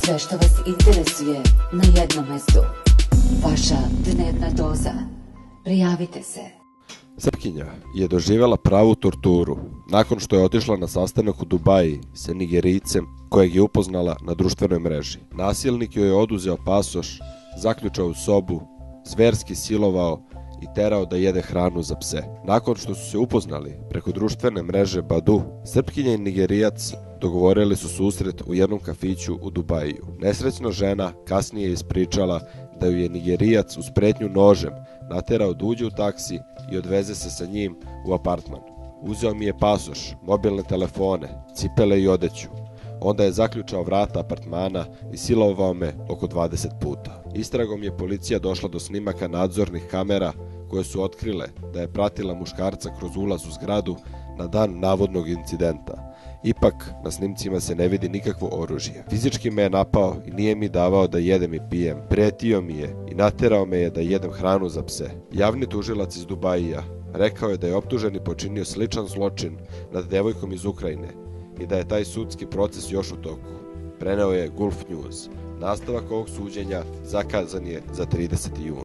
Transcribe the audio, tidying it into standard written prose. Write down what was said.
Sve što vas interesuje na jednom mestu. Vaša dnevna doza. Prijavite se. Srpkinja je doživjela pravu torturu nakon što je otišla na sastanak u Dubaji sa Nigerijcem kojeg je upoznala na društvenoj mreži. Nasilnik joj je oduzeo pasoš, zaključao u sobu, zverski silovao i terao da jede hranu za pse. Nakon što su se upoznali preko društvene mreže Badu, Srpkinja i Nigerijac dogovorili su susret u jednom kafiću u Dubaju. Nesrećna žena kasnije je ispričala da ju je Nigerijac uz pretnju nožem naterao da uđe u taksi i odveze se sa njim u apartman. Uzeo mi je pasoš, mobilne telefone, cipele i odeću. Onda je zaključao vrata apartmana i silovao me oko 20 puta. Istragom je policija došla do snimaka nadzornih kamera koje su otkrile da je pratila muškarca kroz ulaz u zgradu na dan navodnog incidenta. Ipak, na snimcima se ne vidi nikakvo oružje. Fizički me je napao i nije mi davao da jedem i pijem. Pretio mi je i naterao me je da jedem hranu za pse. Javni tužilac iz Dubajija rekao je da je optuženi počinio sličan zločin nad devojkom iz Ukrajine i da je taj sudski proces još u toku. Preneo je Gulf News. Nastavak ovog suđenja zakazan je za 30. jun.